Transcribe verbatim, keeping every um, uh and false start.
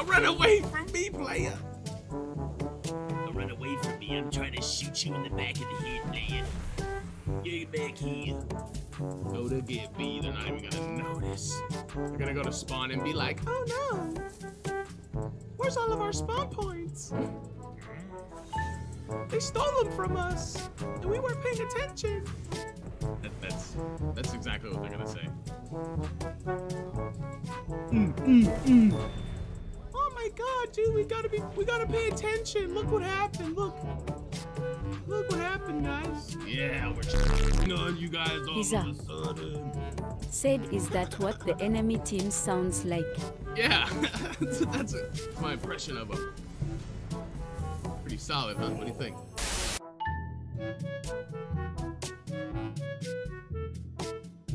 Don't run away from me, player. Don't run away from me. I'm trying to shoot you in the back of the head, player. Get back here. Go to get B. They're not even gonna notice. They're gonna go to spawn and be like, oh no. Where's all of our spawn points? They stole them from us, and we weren't paying attention. That, that's that's exactly what they're gonna say. Mm, mm, mm. Oh my God, dude, we gotta be, we gotta pay attention. Look what happened. Look, look what happened, guys. Yeah, we're checking on you guys all Isa of a sudden. said, is that what the enemy team sounds like? Yeah, that's, that's, a, that's my impression of them. Pretty solid, huh? What do you think?